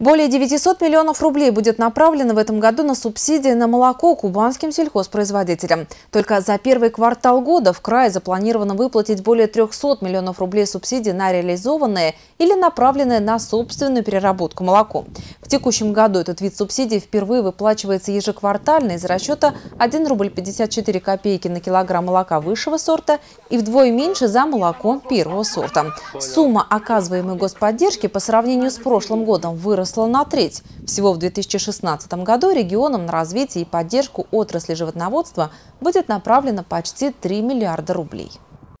Более 900 миллионов рублей будет направлено в этом году на субсидии на молоко кубанским сельхозпроизводителям. Только за первый квартал года в крае запланировано выплатить более 300 миллионов рублей субсидий на реализованные или направленные на собственную переработку молоко. В текущем году этот вид субсидий впервые выплачивается ежеквартально из расчета 1 рубль 54 копейки на килограмм молока высшего сорта и вдвое меньше за молоко первого сорта. Сумма оказываемой господдержки по сравнению с прошлым годом выросла на треть. Всего в 2016 году регионам на развитие и поддержку отрасли животноводства будет направлено почти 3 миллиарда рублей.